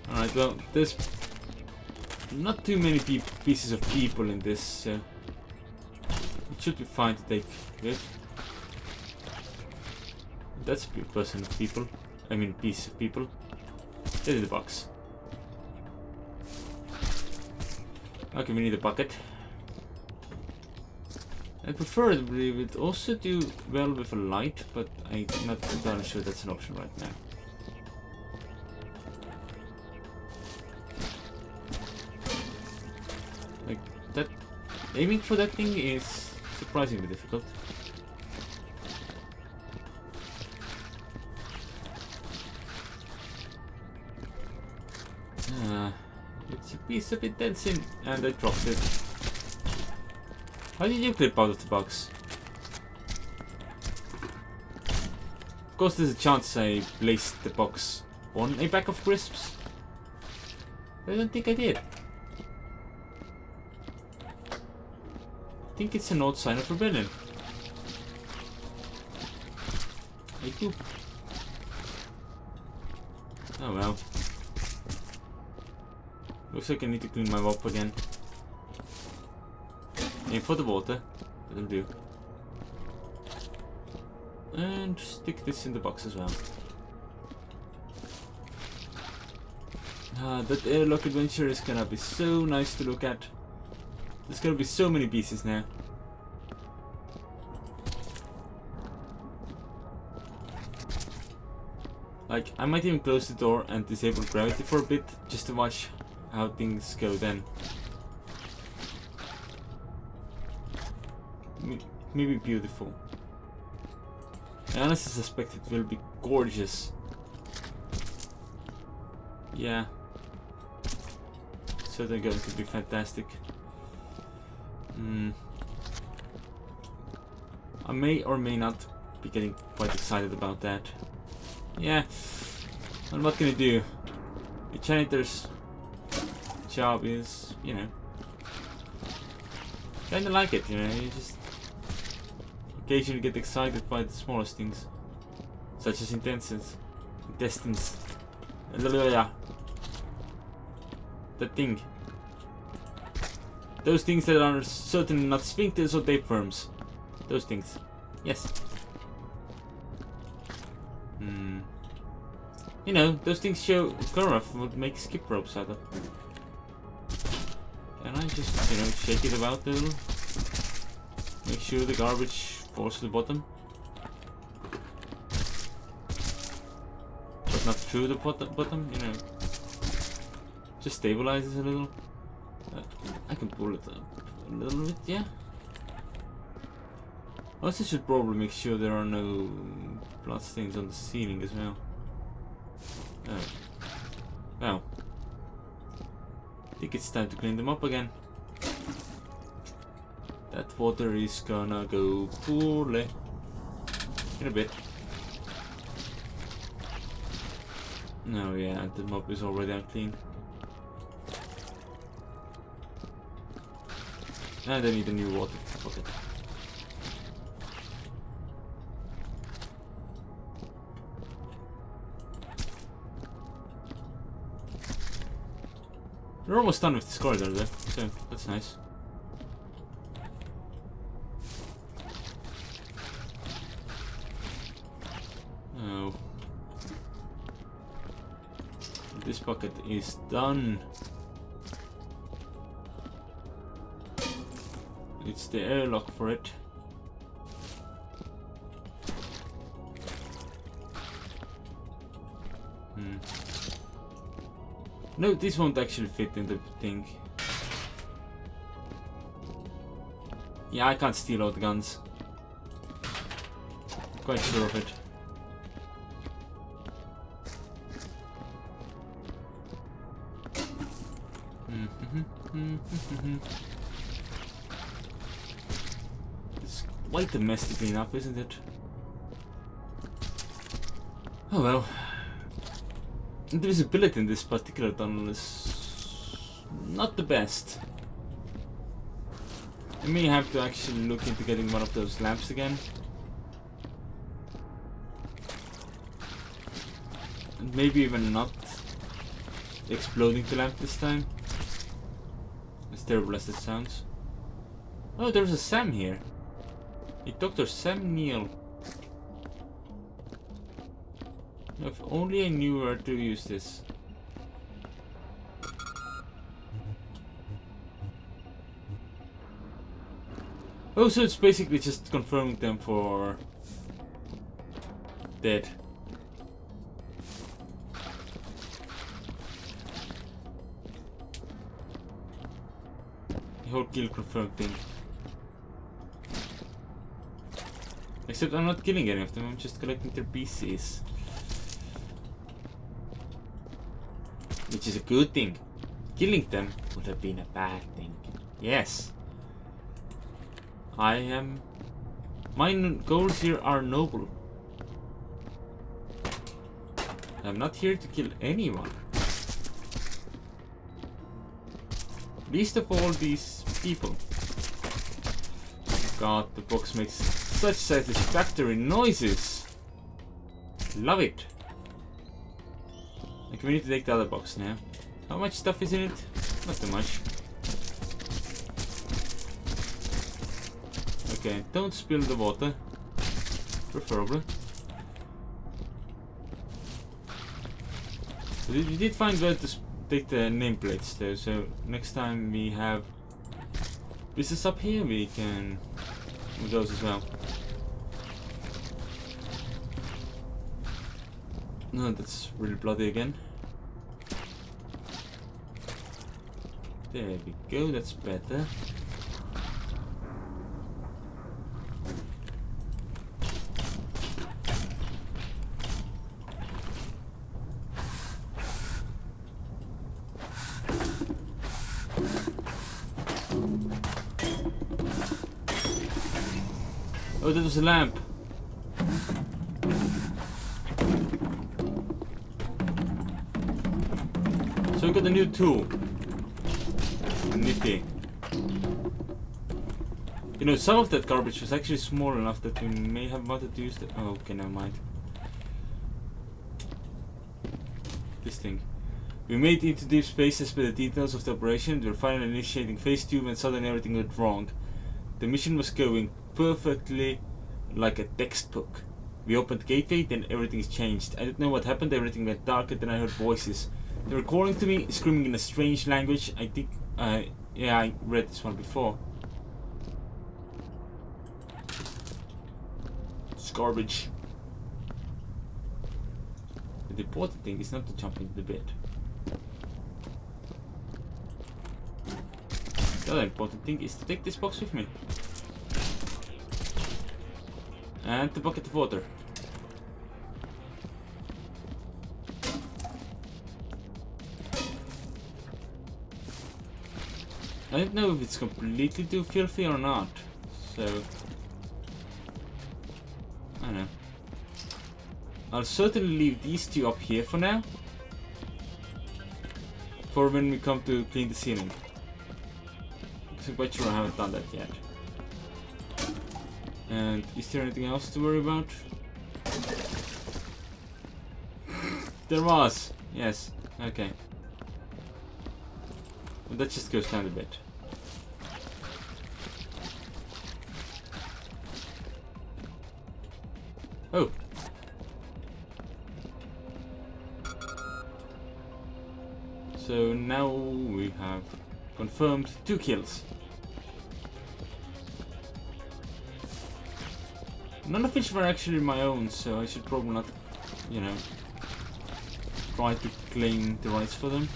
Alright, well, there's not too many pieces of people in this, so it should be fine to take with. That's a person of people. I mean, piece of people. Get in the box. Okay, we need a bucket. I preferably would also do well with a light, but I'm not entirely sure that's an option right now. Like, that... aiming for that thing is surprisingly difficult. It's a piece of it dancing, and I dropped it. How did you clip out of the box? Of course there's a chance I placed the box on a bag of crisps. I don't think I did. I think it's an odd sign of rebellion. I do. Oh well. Looks like I need to clean my mop again. Aim for the water. That'll do. And stick this in the box as well. That airlock adventure is gonna be so nice to look at. There's gonna be so many pieces now. Like, I might even close the door and disable gravity for a bit, just to watch how things go then. Maybe beautiful. I honestly suspect it will be gorgeous. Yeah. Certainly going to be fantastic. I may or may not be getting quite excited about that. Yeah. And what can I do? The janitor's job is, you know, kinda like it, you know, you just occasionally get excited by the smallest things, such as intestines. That thing. Those things that are certainly not sphincters or tapeworms. Those things. Yes. You know, those things show Goroth would make skip ropes out of. Can I just, you know, shake it about a little? Make sure the garbage falls to the bottom. But not through the bottom, you know. Just stabilizes a little. I can pull it up a little bit, yeah. Also should probably make sure there are no blood stains on the ceiling as well. Oh. Well. I think it's time to clean them up again. That water is gonna go poorly. In a bit. No, yeah, the mop is already unclean. And I need a new water bucket. We're almost done with this corridor though, so that's nice. Oh. This bucket is done. It's the airlock for it. No, this won't actually fit in the thing. Yeah, I can't steal all the guns. Quite sure of it. It's quite a mess to clean up, isn't it? Oh well. The visibility in this particular tunnel is not the best. I may have to actually look into getting one of those lamps again. And maybe even not exploding the lamp this time. As terrible as it sounds. Oh, there's a Sam here. A Dr. Sam Neill. If only I knew where to use this. Oh, so it's basically just confirming them for dead. The whole kill confirmed thing. Except I'm not killing any of them, I'm just collecting their pieces. Which is a good thing. Killing them would have been a bad thing. Yes. My goals here are noble. I'm not here to kill anyone. Least of all these people. God, the box makes such satisfactory noises. Love it. Okay, we need to take the other box now. How much stuff is in it? Not too much. Okay, don't spill the water. Preferably. We did find where to take the nameplates though, so next time we have business up here, we can do those as well. No, that's really bloody again. There we go, that's better. Oh, that was a lamp. So we got a new tool. Nifty. You know, some of that garbage was actually small enough that we may have wanted to use the... Oh, okay, never mind. This thing. We made it into deep spaces by the details of the operation. We were finally initiating phase 2 when suddenly everything went wrong. The mission was going perfectly like a textbook. We opened the gateway, then everything changed. I don't know what happened, everything went dark, and then I heard voices. They were calling to me, screaming in a strange language. I think, yeah, I read this one before. It's garbage. The important thing is not to jump into the bed. The other important thing is to take this box with me. And the bucket of water. I don't know if it's completely too filthy or not, so I don't know. I'll certainly leave these two up here for now, for when we come to clean the ceiling. I'm quite sure I haven't done that yet. And is there anything else to worry about? There was! Yes, okay. But that just goes down a bit. Oh! So now we have confirmed 2 kills. None of which were actually my own, so I should probably not, you know, try to claim the rights for them.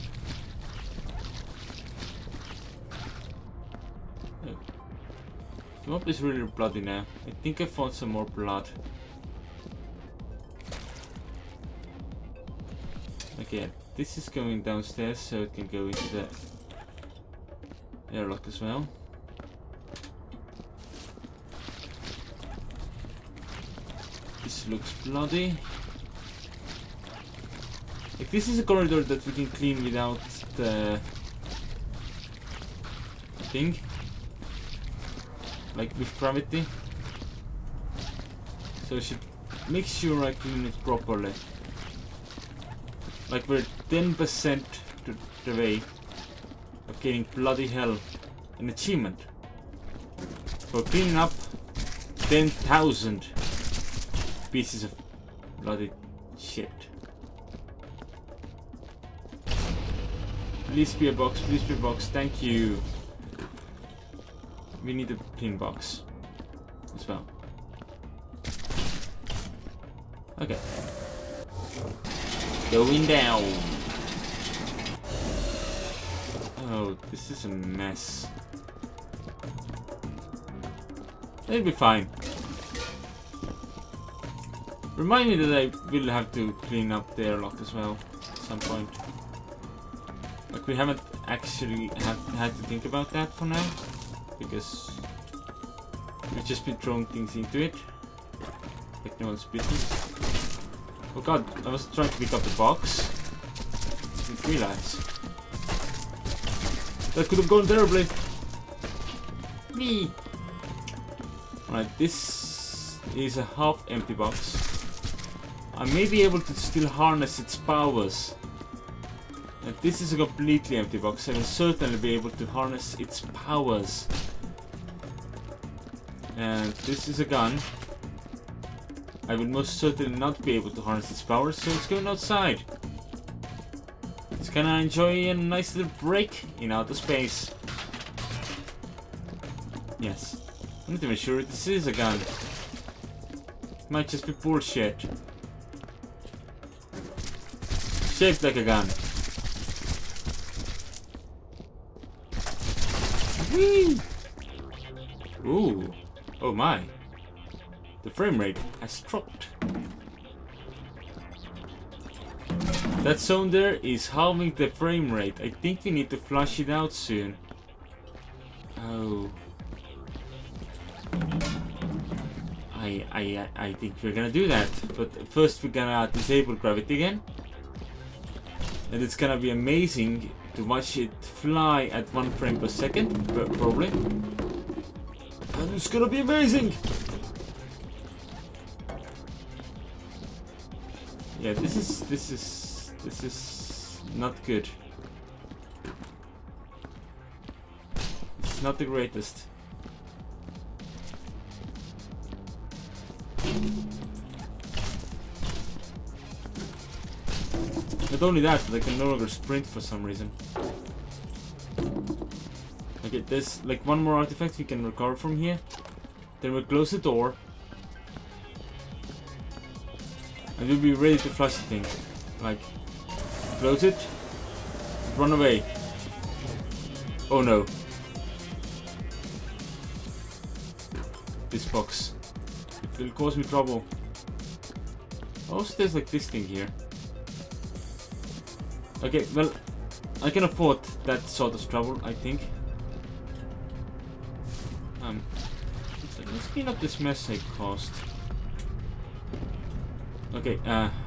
Oh. The map is really bloody now. I think I found some more blood. Okay, this is going downstairs, so it can go into the airlock as well. This looks bloody. Like, this is a corridor that we can clean without the thing. Like with gravity. So I should make sure I clean it properly. Like we're 10% the way of getting bloody hell an achievement for cleaning up 10,000 pieces of bloody shit. Please be a box, please be a box, thank you. We need a clean box as well. Okay. Going down. Oh, this is a mess. It'll be fine. Remind me that I will have to clean up the airlock as well at some point. Like, we haven't actually had to think about that for now, because we've just been throwing things into it like no one's business. Oh god, I was trying to pick up the box. I didn't realize. That could have gone terribly. Me. Alright, this is a half empty box. I may be able to still harness its powers. And this is a completely empty box. I will certainly be able to harness its powers. And this is a gun. I will most certainly not be able to harness its powers, so it's going outside. It's gonna enjoy a nice little break in outer space. Yes. I'm not even sure if this is a gun. It might just be bullshit. Shaped like a gun. Whee! Ooh. Oh my. The frame rate has dropped. That zone there is halving the frame rate. I think we need to flush it out soon. Oh. I think we're gonna do that. But first we're gonna disable gravity again. And it's gonna be amazing to watch it fly at 1 frame per second, probably. And it's gonna be amazing! Yeah, this is not good. It's not the greatest. Not only that, but I can no longer sprint for some reason. Okay, there's like one more artifact we can recover from here. Then we'll close the door. And we'll be ready to flush the thing. Like, close it, run away. Oh no. This box. It will cause me trouble. Also, there's like this thing here. Okay, well, I can afford that sort of trouble, I think. Let's clean up this mess I caused. Okay,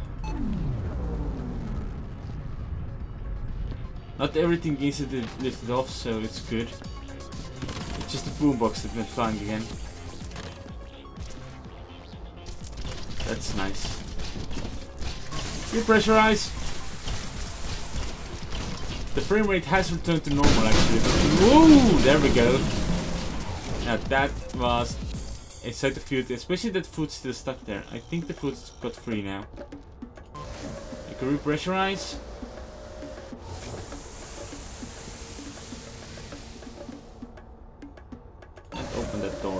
not everything instantly lifted off, so it's good. It's just a boombox that went flying again. That's nice. Repressurize! The frame rate has returned to normal actually. Woo! There we go. Now that was a sight of beauty, especially that food's still stuck there. I think the food's got free now. I can repressurize. And open that door.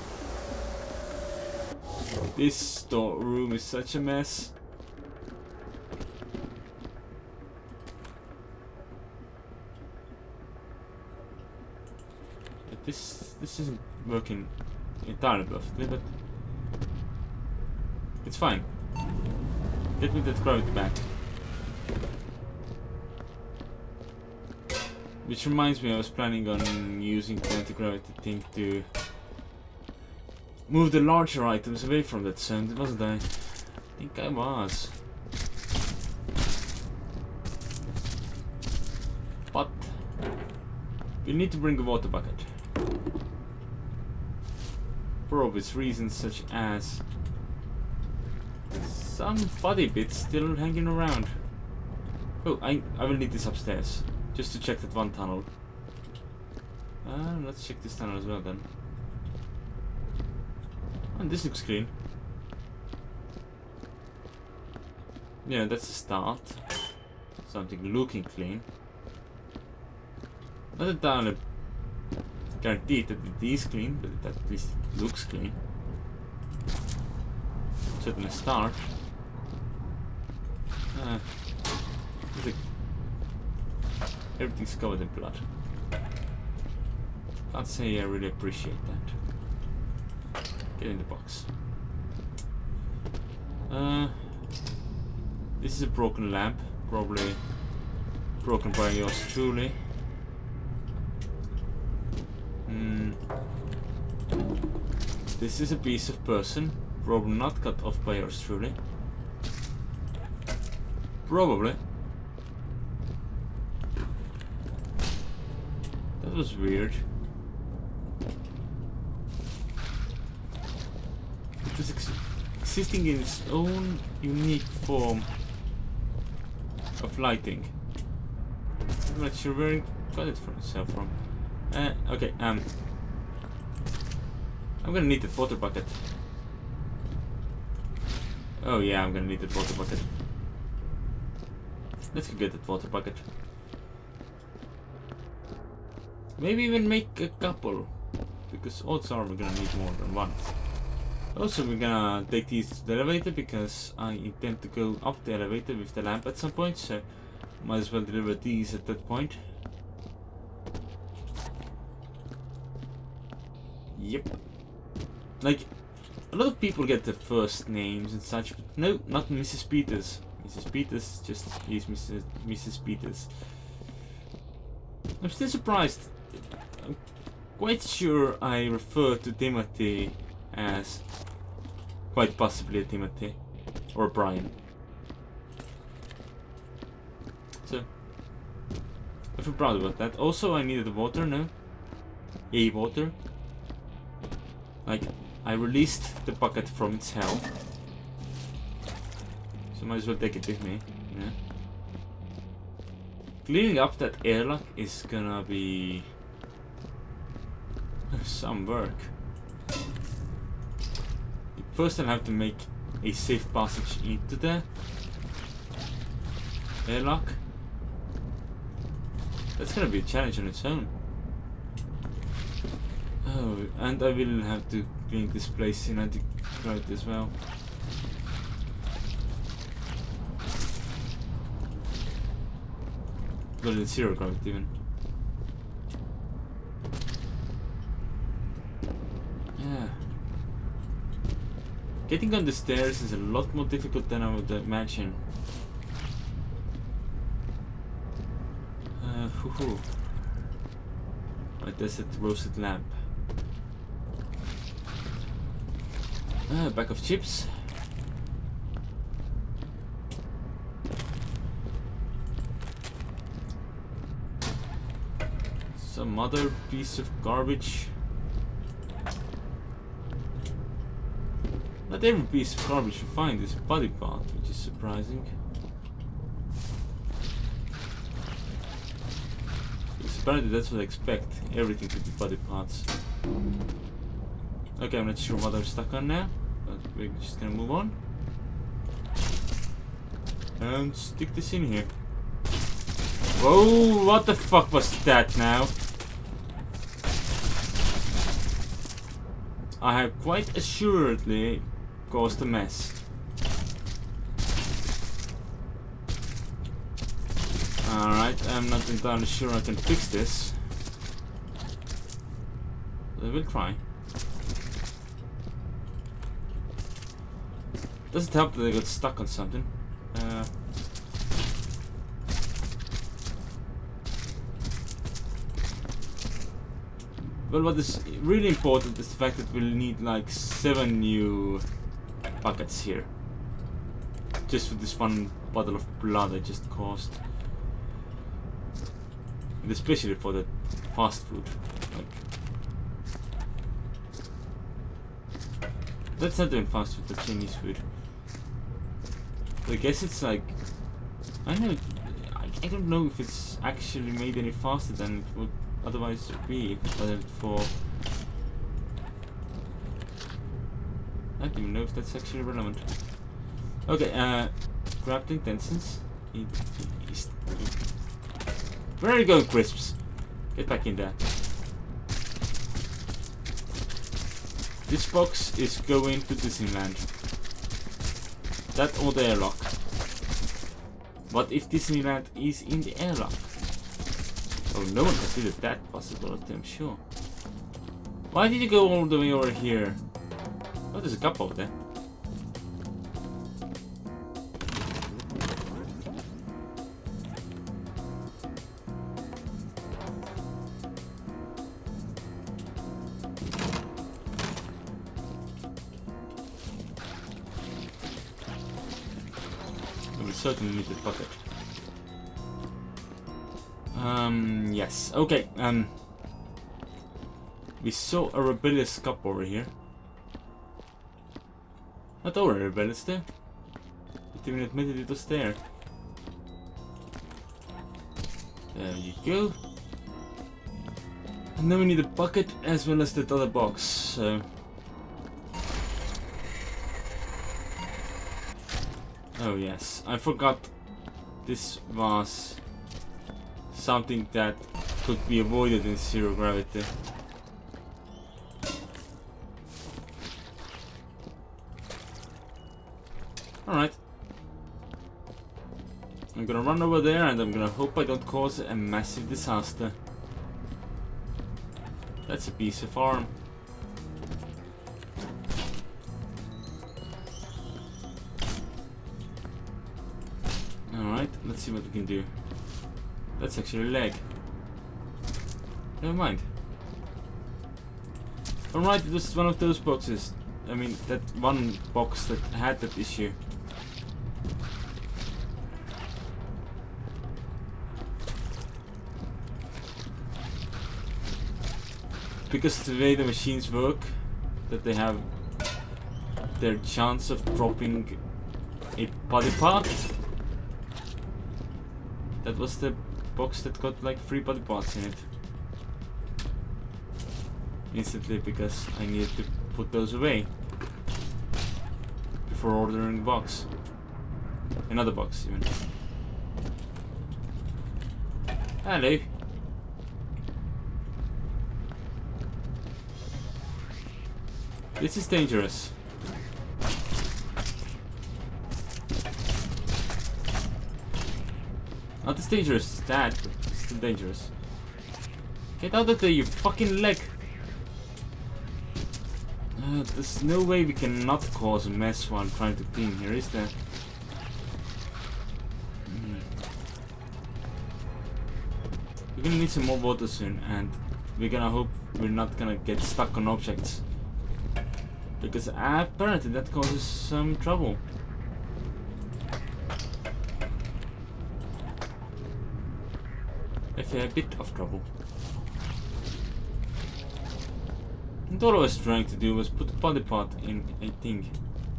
This storeroom is such a mess. But this isn't working entirely perfectly, but it's fine. Get me that gravity back. Which reminds me, I was planning on using the anti-gravity thing to move the larger items away from that zone, wasn't I? I think I was. But we need to bring a water bucket. For obvious reasons, such as some body bits still hanging around. Oh, I will need this upstairs. Just to check that one tunnel. Let's check this tunnel as well then. And this looks clean. Yeah, that's a start. Something looking clean. Not entirely guaranteed that it is clean, but at least it looks clean. Certainly a start. Everything's covered in blood. Can't say I really appreciate that. Get in the box. This is a broken lamp, probably broken by yours truly. This is a piece of person, probably not cut off by yours truly. Probably. That was weird. It was existing in its own unique form of lighting. I'm not sure where it got it from itself from. Okay, I'm gonna need that water bucket. Oh yeah, I'm gonna need that water bucket. Let's go get that water bucket. Maybe even make a couple, because odds are we're gonna need more than one. Also, we're gonna take these to the elevator because I intend to go up the elevator with the lamp at some point, so might as well deliver these at that point. Yep. Like, a lot of people get the first names and such, but no, not Mrs. Peters. Mrs. Peters just is Mrs. Peters. I'm still surprised. I'm quite sure I refer to Timothy as quite possibly a Timothy or Brian. So I feel proud about that. Also, I needed water now. A water. Like, I released the bucket from its hell. So might as well take it with me, you know. Cleaning up that airlock is gonna be some work. First I'll have to make a safe passage into the airlock. That's gonna be a challenge on its own. Oh, and I will have to clean this place in anti-gravity as well. Well, it's zero gravity even. Yeah. Getting on the stairs is a lot more difficult than I would imagine. Right, there's that roasted lamp. Bag of chips. Some other piece of garbage. Not every piece of garbage you find is a body part, which is surprising. Because apparently that's what I expect, everything to be body parts. Okay, I'm not sure what I'm stuck on now, but we're just gonna move on. And stick this in here. Whoa, what the fuck was that now? I have quite assuredly caused a mess. Alright, I'm not entirely sure I can fix this. But I will try. Does it help that I got stuck on something? Well, what is really important is the fact that we'll need like 7 new buckets here. Just for this one bottle of blood I just caused. And especially for the fast food. Like, that's not even fast food, that's Chinese food. But I guess it's like, I know, I don't know if it's actually made any faster than it would otherwise be if it wasn't for... I don't even know if that's actually relevant. Okay, grab the intestines. Where are you going, Crisps? Get back in there. This box is going to Disneyland. That or the airlock. What if Disneyland is in the airlock? Oh, no one considered that possibility, I'm sure. Why did you go all the way over here? Oh, there's a cup over there. We certainly need the bucket. Yes. Okay. We saw a rebellious cup over here. Not over rebellious there. It even admitted it was there. There you go. And now we need a bucket as well as that other box. So. Oh yes, I forgot this was something that could be avoided in zero gravity. Alright. I'm gonna run over there and I'm gonna hope I don't cause a massive disaster. That's a piece of arm. Alright, let's see what we can do. That's actually a leg. Never mind. Alright, it was one of those boxes. I mean, that one box that had that issue. Because the way the machines work, that they have their chance of dropping a body part. That was the box that got like 3 body parts in it. Instantly, because I needed to put those away before ordering the box. Another box even. Hello. This is dangerous. Not as dangerous as that, but still dangerous. Get out of there, you fucking leg! There's no way we can not cause a mess while trying to clean here, is there? We're gonna need some more water soon, and we're gonna hope we're not gonna get stuck on objects. Because apparently that causes some trouble. A fair bit of trouble. And all I was trying to do was put a body part in a thing.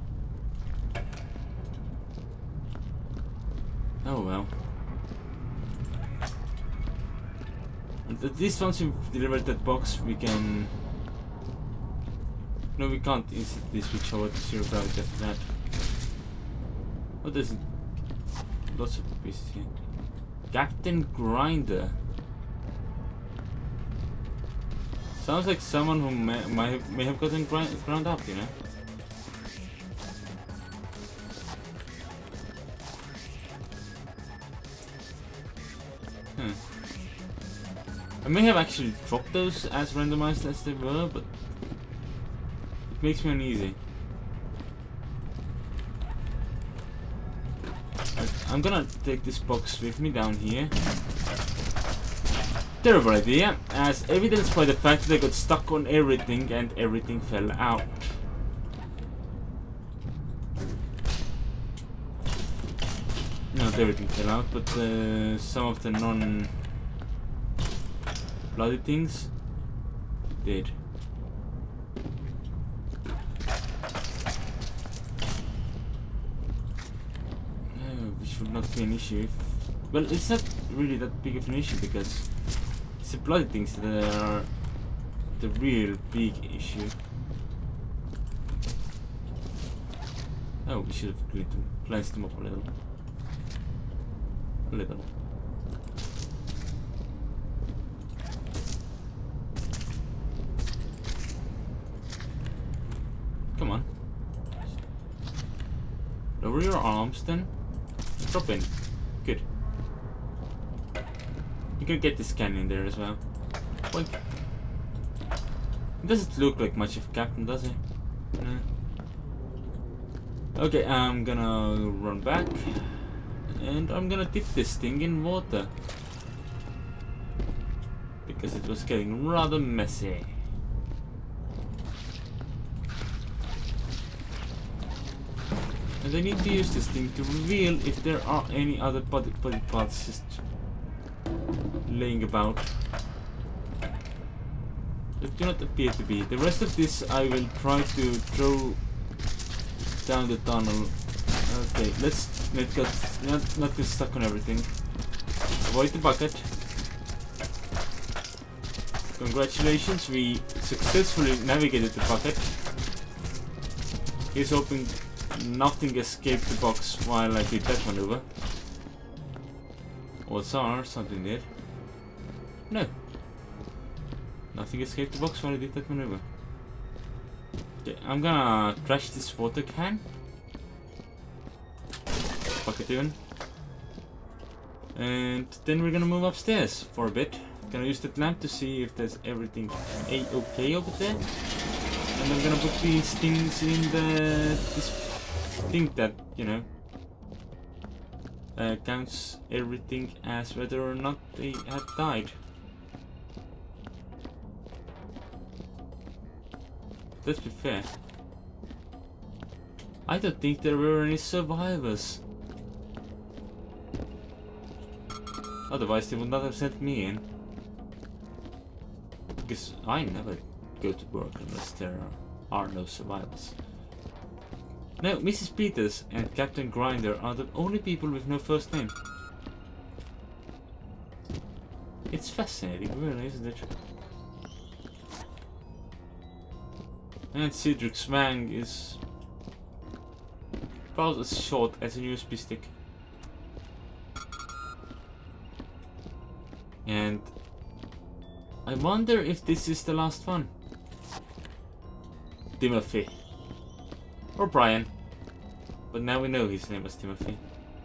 Oh well. And at least once we've delivered that box, we can... No, we can't instantly switch over to zero gravity after that. Oh, there's lots of pieces here. Captain Grinder. Sounds like someone who may have gotten ground up, you know? I may have actually dropped those as randomized as they were, but it makes me uneasy. I'm gonna take this box with me down here. Terrible idea, as evidenced by the fact that I got stuck on everything and everything fell out. Not everything fell out, but some of the non-bloody things did. Which would not be an issue if Well, it's not really that big of an issue because it's the bloody things that are the real big issue. Oh, we should have cleansed them up a little. A little. Come on. Lower your arms then. Drop in. Good. You can get this cannon in there as well. Well, it doesn't look like much of a captain, does it? No. Okay, I'm gonna run back. And I'm gonna dip this thing in water. Because it was getting rather messy. And I need to use this thing to reveal if there are any other body parts just laying about. That do not appear to be. The rest of this I will try to throw down the tunnel. Okay, let's not get stuck on everything. Avoid the bucket. Congratulations, we successfully navigated the bucket. Here's hoping nothing escaped the box while I did that maneuver. Odds are something did. No. Nothing escaped the box while I did that maneuver. Okay, I'm gonna trash this water can. Bucket even. And then we're gonna move upstairs for a bit. Gonna use that lamp to see if there's everything a-okay over there. And I'm gonna put these things in this thing that, you know, counts everything as whether or not they have died. Let's be fair. I don't think there were any survivors. Otherwise they would not have sent me in. Because I never go to work unless there are no survivors. Now, Mrs. Peters and Captain Grinder are the only people with no first name. It's fascinating, really, isn't it? And Cedric Swang is about as short as a USB stick. And I wonder if this is the last one. Timothy. Or Brian. But now we know his name was Timothy.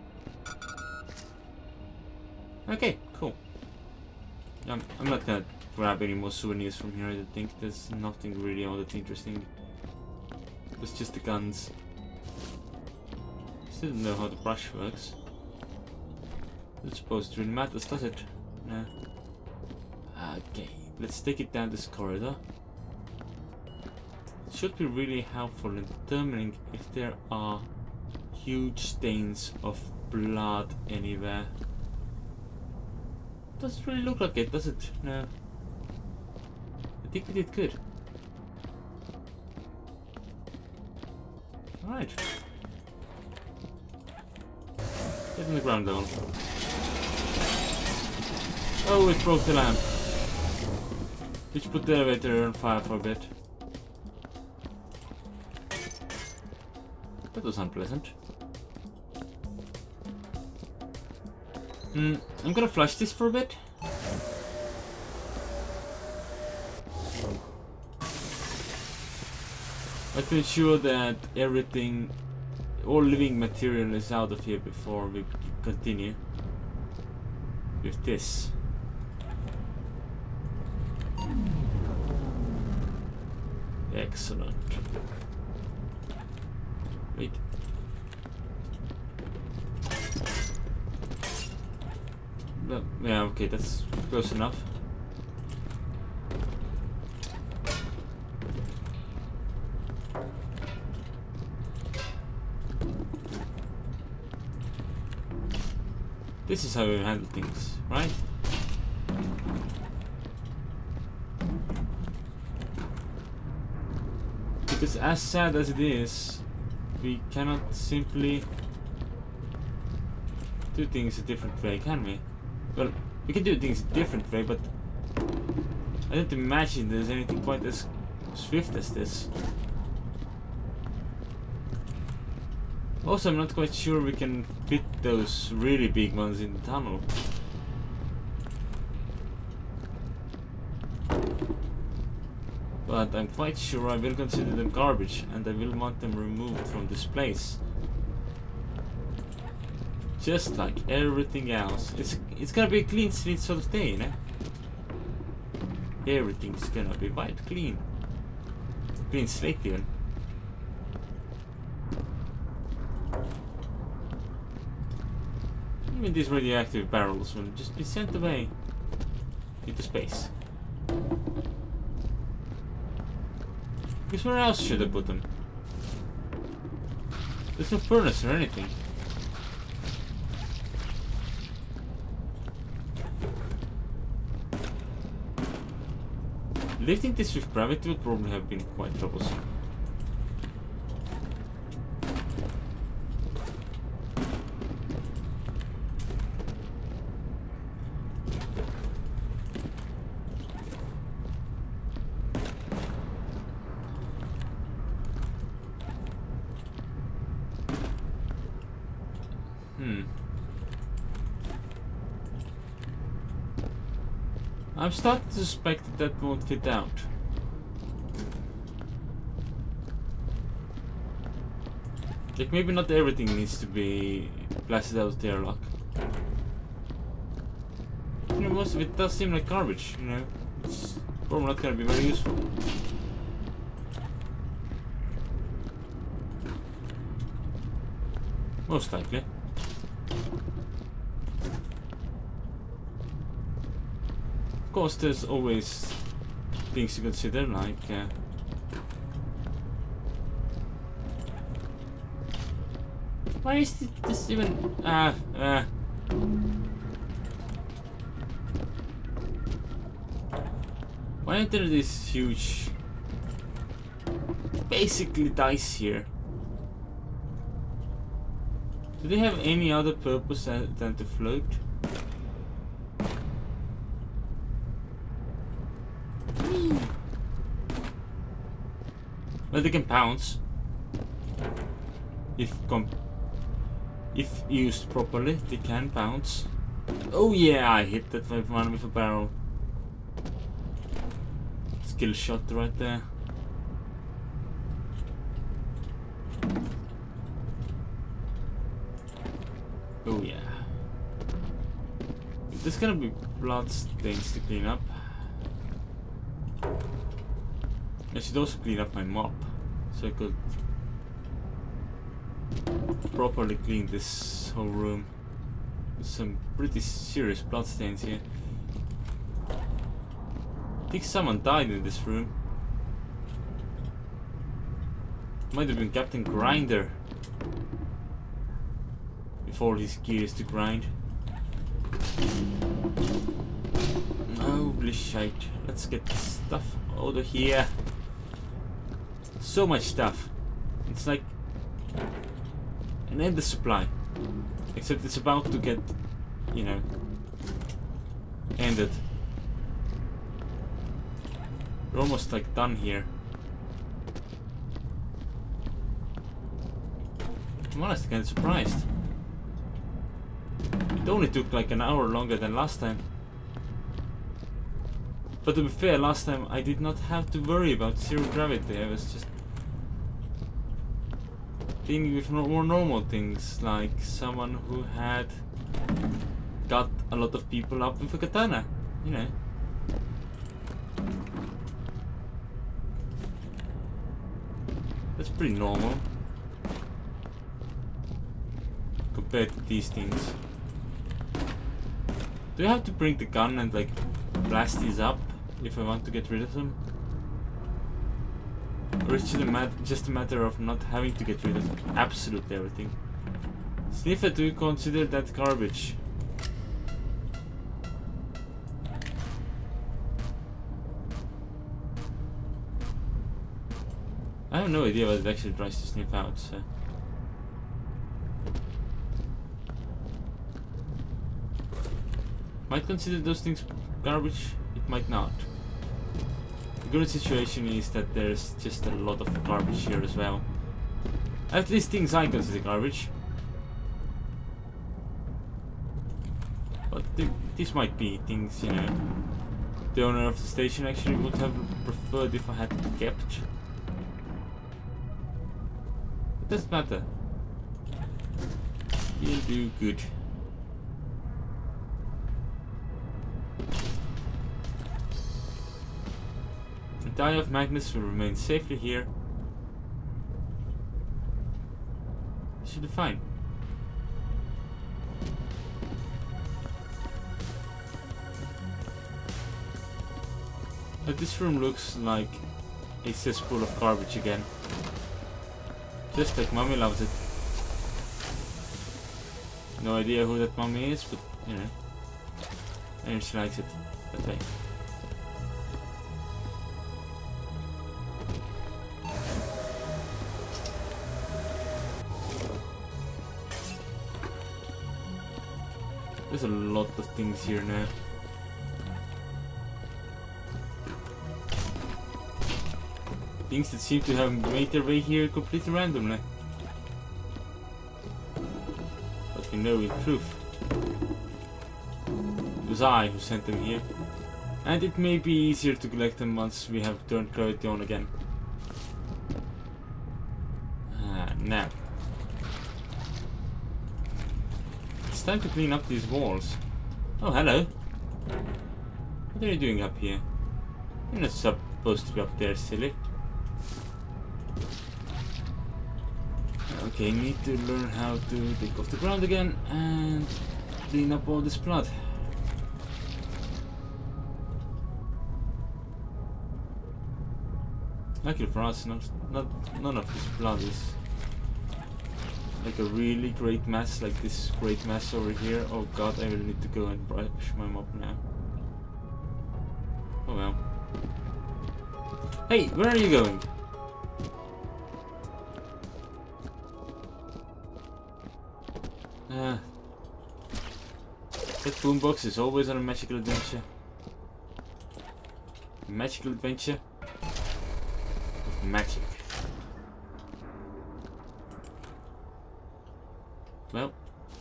Okay, cool. I'm not gonna grab any more souvenirs from here, I don't think. There's nothing really all that interesting. It's just the guns. Still don't know how the brush works. I suppose it really matters, does it? No. Okay, let's take it down this corridor. It should be really helpful in determining if there are huge stains of blood anywhere. Doesn't really look like it, does it? No. I think we did good. Alright. Get on the ground down. Oh, it broke the lamp. Which put the elevator on fire for a bit. That was unpleasant. I'm gonna flush this for a bit. Like to ensure that everything, all living material is out of here before we continue with this. Excellent. Wait. Well, yeah, okay, that's close enough. This is how we handle things, right? Because as sad as it is, we cannot simply do things a different way, can we? Well, we can do things a different way, but I don't imagine there's anything quite as swift as this. Also, I'm not quite sure we can fit those really big ones in the tunnel. But I'm quite sure I will consider them garbage and I will want them removed from this place. Just like everything else. It's gonna be a clean slate sort of day, you know? Everything's gonna be wiped clean. Clean slate even. Even these radioactive barrels will just be sent away into space. Because where else should I put them? There's no furnace or anything. Lifting this with gravity would probably have been quite troublesome. I'm starting to suspect that won't fit out. Like maybe not everything needs to be blasted out of the airlock. You know, most of it does seem like garbage, you know. It's probably not gonna be very useful. Most likely. Of course, there's always things to consider, like why is this even why are there these huge basically dice here? Do they have any other purpose than to float? Well, they can pounce if used properly. They can pounce. Oh yeah, I hit that one with a barrel. Skill shot right there. Oh yeah. There's gonna be blood stains to clean up. I should also clean up my mop, so I could properly clean this whole room. There's some pretty serious bloodstains here. I think someone died in this room. Might have been Captain Grinder. With all his gears to grind. Holy shit. Let's get this stuff out of here. So much stuff. It's like an endless supply. Except it's about to get, you know, ended. We're almost like done here. I'm honestly kind of surprised. It only took like an hour longer than last time. But to be fair, last time I did not have to worry about zero gravity. I was just dealing with more normal things, like someone who had got a lot of people up with a katana, you know. That's pretty normal compared to these things. Do I have to bring the gun and like blast these up if I want to get rid of them? Or is it just a matter of not having to get rid of absolutely everything? Sniffer, do you consider that garbage? I have no idea what it actually tries to sniff out, so. Might consider those things garbage, it might not. The good situation is that there's just a lot of garbage here as well. At least things I consider garbage. But these might be things, you know, the owner of the station actually would have preferred if I had kept. It doesn't matter. You'll do good. The die of Magnus will remain safely here. It should be fine. But this room looks like a cesspool of garbage again. Just like Mommy loves it. No idea who that Mommy is, but you know. And she likes it that way. There's a lot of things here now. Things that seem to have made their way here completely randomly. But we know in truth, it was I who sent them here. And it may be easier to collect them once we have turned gravity on again. Now. It's time to clean up these walls. Oh, hello. What are you doing up here? You're not supposed to be up there, silly. Okay, need to learn how to dig off the ground again and clean up all this blood. Luckily for us, none of this blood is like a really great mess, like this great mess over here. Oh god, I will need to go and brush my mop now. Oh well. Hey, where are you going? That boombox is always on a magical adventure. A magical adventure with magic. Well,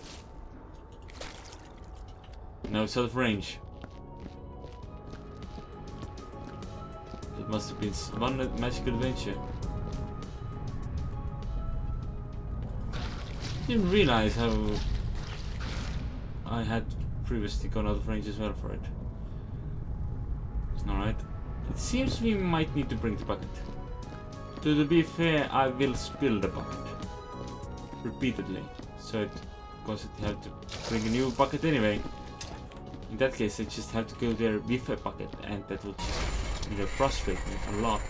now it's out of range. It must have been one magical adventure. Didn't realize how I had previously gone out of range as well for it. Alright. It seems we might need to bring the bucket. To be fair, I will spill the bucket. Repeatedly. So it constantly have to bring a new bucket anyway. In that case, I just have to go there with a bucket, and that will just, you know, frustrate me a lot.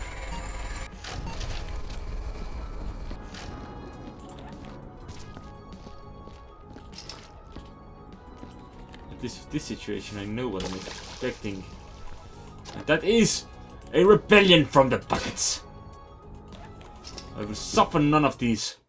This situation, I know what I'm expecting. And that is a rebellion from the buckets. I will suffer none of these.